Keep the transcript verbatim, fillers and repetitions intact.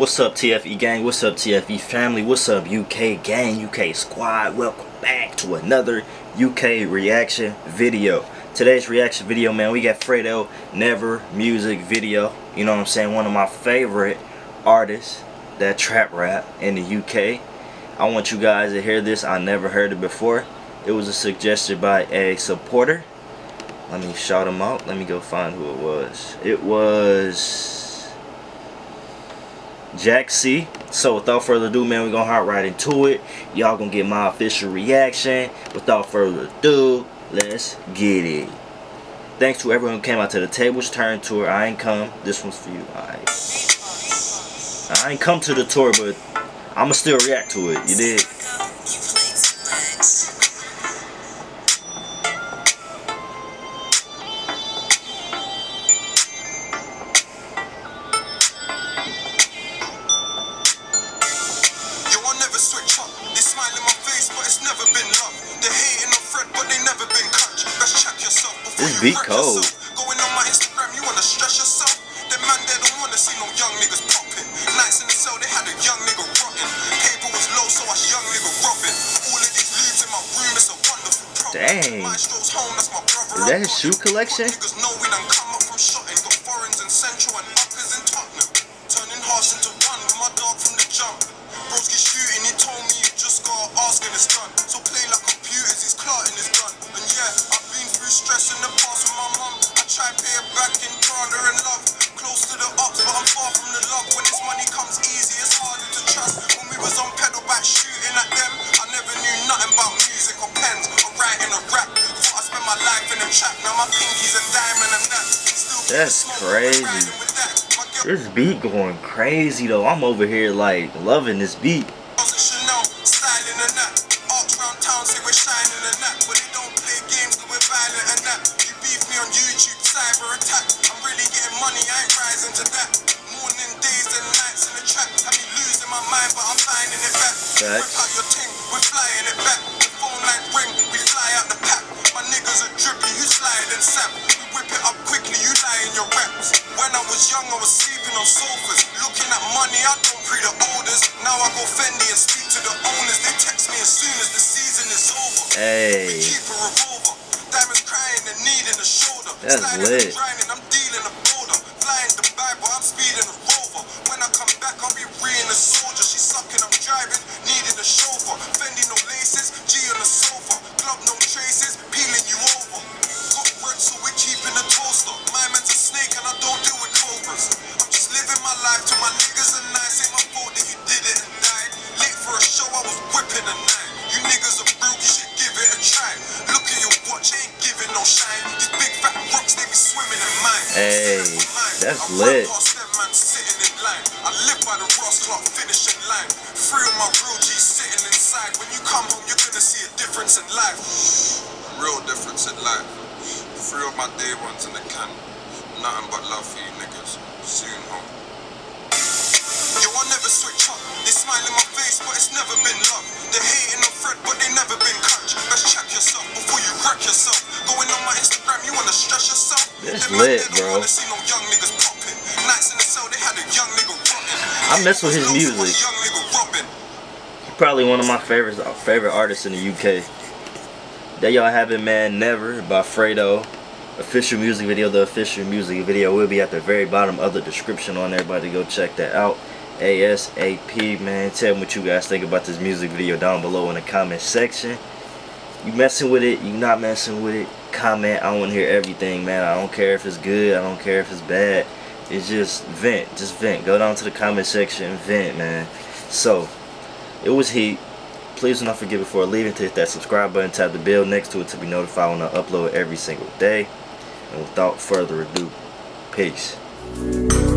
What's up, T F E gang? What's up, T F E family? What's up, U K gang, U K squad? Welcome back to another U K reaction video. Today's reaction video, man, we got Fredo Never music video. You know what I'm saying? One of my favorite artists that trap rap in the U K. I want you guys to hear this. I never heard it before. It was a suggestion by a supporter. Let me shout him out. Let me go find who it was. It was Jack C. So without further ado, man, we're gonna hop right into it. Y'all gonna get my official reaction. Without further ado, let's get it. Thanks to everyone who came out to the Tables Turn tour. I ain't come. This one's for you. Alright. I ain't come to the tour, but I'ma still react to it. You did. This beat cold. Going on my Instagram, you wanna stress yourself? Them man they don't wanna see no young niggas popping. Nights in the cell, they had a young nigga rotting. Paper was low, so I young nigga robbing. All of these leaves in my room, it's a wonderful problem. Dang. Maestro's home, that's my brother. Is that his shoe collection? Niggas know we done come up from shotting. Got foreigns in Central and uppers in Tottenham. Turning hearts into one with my dog from the jump. Broski shooting, he told me you just gotta ask and it's done. So play like computers, he's clarting his gun. And yeah, I've been through stress in the past with my mum. I try to pay her back in Prada and love. Close to the ups, but I'm far from the love. When this money comes easy, it's harder to trust. When we was on pedal back shooting at them, I never knew nothing about music or pens or writing a rap. Thought I spent my life in a trap. Now my pinky's a diamond and that. Still that's crazy. This beat going crazy though. I'm over here like loving this beat. Whip out your ting, we're flying it back. The phone line ring, we fly out the pack. My niggas are drippy, you slide and sap. We whip it up quickly, you lie in your raps. When I was young, I was sleeping on sofas. Looking at money, I don't pre the orders. Now I go Fendi and speak to the owners. They text me as soon as the season is over. Hey. We keep a revolver. Diamonds crying and needing a shoulder. That's Sliding lit. and grinding, I'm dealing a border. Flying Dubai, but I'm speeding a rover. When I come back, I'll be reeing a soldier. She's sucking, I'm driving, needing a chauffeur. Fendi no laces, G on the sofa. Glove no traces, peeling you over. Got work, so we're keeping the toaster. My man's a snake and I don't deal with cobras. I'm just living my life till my niggas are nice. Ain't my fault that you did it and died. Late for a show, I was whipping a nine. You niggas are broke, you should give it a try. Look at your watch, ain't giving no shine. These big fat rocks, they be swimming in mine. Hey, that's lit. I live by the Ross clock, finishing line. Three of my real G's sitting inside. When you come home, you're gonna see a difference in life. A real difference in life. Three of my day ones in the can. Nothing but love for you niggas. Soon home. Yo, I never switch up. They smile in my face, but it's never been love. They hating on Fred, but they never been catch. Best check yourself before you wreck yourself. Going on my Instagram, you wanna stress yourself? This lit, bro. See no young niggas popping. Nights in the cell, they had a young nigga rotting. I mess with his music. He's probably one of my favorite favorite artists in the U K. There y'all have it, man. Never by Fredo. Official music video. The official music video will be at the very bottom of the description on everybody. Go check that out. ASAP, man. Tell me what you guys think about this music video down below in the comment section. You messing with it? You not messing with it? Comment. I want to hear everything, man. I don't care if it's good. I don't care if it's bad. It's just vent. Just vent. Go down to the comment section and vent, man. So, it was heat. Please do not forget before leaving to hit that subscribe button. Tap the bell next to it to be notified when I upload every single day. And without further ado, peace.